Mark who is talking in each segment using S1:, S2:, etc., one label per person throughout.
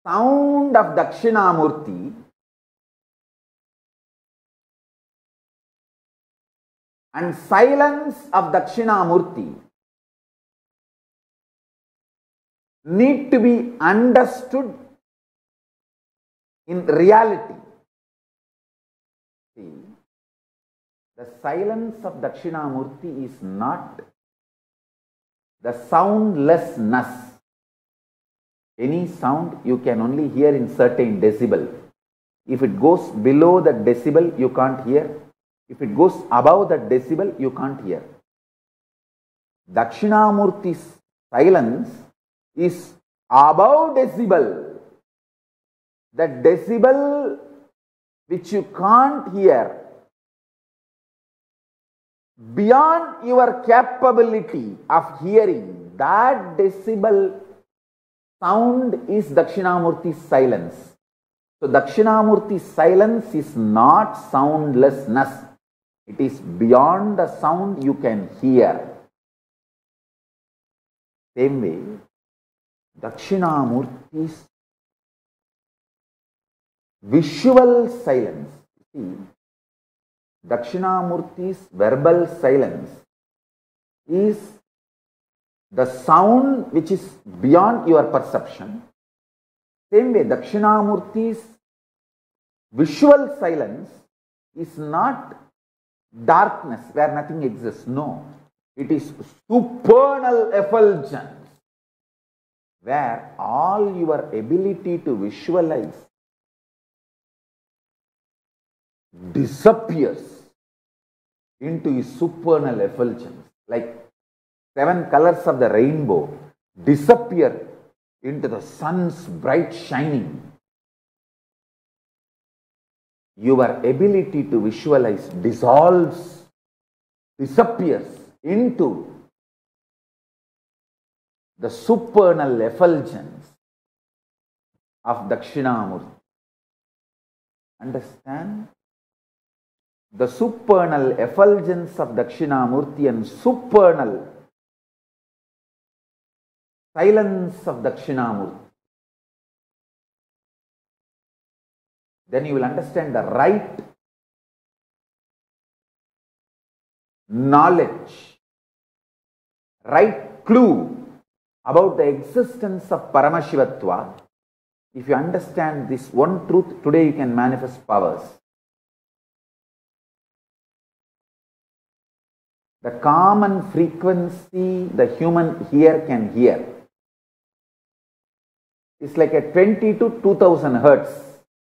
S1: sound of Dakshinamurti and silence of Dakshinamurti need to be understood in reality. See, the silence of Dakshinamurti is not the soundlessness. Any sound you can only hear in certain decibel. If it goes below that decibel, you can't hear. If it goes above that decibel, you can't hear. Dakshinamurti's silence is above decibel. That decibel which you can't hear, beyond your capability of hearing, that decibel sound is Dakshinamurti's silence. So Dakshinamurti's silence is not soundlessness. It is beyond the sound you can hear. Same way, Dakshinamurti's visual silence. See, Dakshinamurti's verbal silence is the sound which is beyond your perception. Same way, Dakshinamurti's visual silence is not darkness where nothing exists. No, it is supernal effulgence where all your ability to visualize disappears into a supernal effulgence, like 7 colors of the rainbow disappear into the sun's bright shining. Your ability to visualize dissolves, disappears into the supernal effulgence of Dakshinamurti. Understand? The supernal effulgence of Dakshinamurti and supernal silence of Dakshinamurti. Then you will understand the right knowledge, right clue about the existence of Paramashivatva. If you understand this one truth, today you can manifest powers. The common frequency the human ear can hear is like a 20 to 2000 hertz,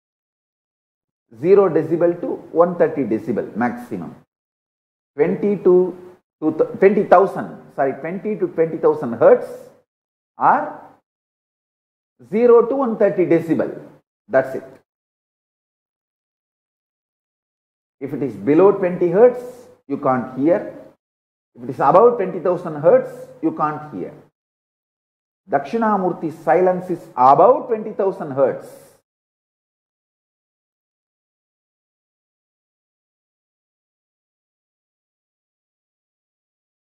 S1: 0 decibel to 130 decibel maximum. 20 to 20,000 hertz or 0 to 130 decibel. That's it. If it is below 20 hertz, you can't hear. If it is above 20,000 hertz, you can't hear. Dakshinamurti's silence is above 20,000 hertz.